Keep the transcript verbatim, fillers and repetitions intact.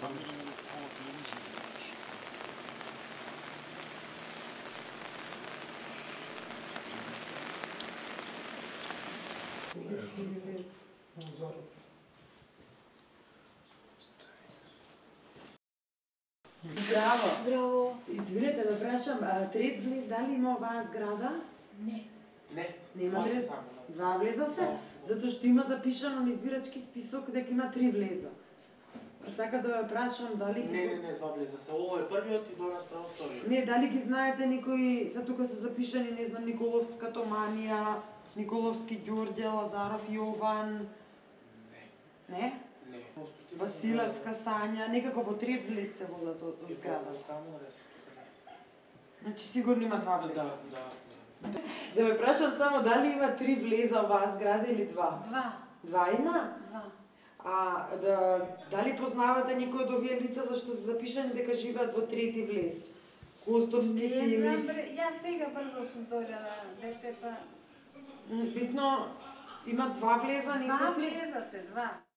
Браво! Браво! Извинете, ме прашам, трет влез дали има оваа зграда? Не. Не. Нема влез? Два влеза се? Затоа што има запишано на избирачки список дека има три влеза. Сака да ве прашам дали... Не, не, не, два влеза се. Ово е првиот и донес право вториот. Не, дали ги знаете никои, са тука се запишани, не знам, Николовска Томанија, Николовски Ѓорѓе, Лазаров Јован... Не. Не? Не. Василевска Сања, некако во трет влез се водат од зградата. Таму не се. Значи сигурно има два влеза. Да, да. Да ме прашам само дали има три влеза оваа зграда или два? Два. Два има? Два. А да, дали познавате никој од овие лица зашто се запишани дека живеат во трети влез? Костовски, Не знам, Филип... бре, јас сега прво сум дојдела да дете па... Битно, има два влеза, не се Два три? влеза се, два.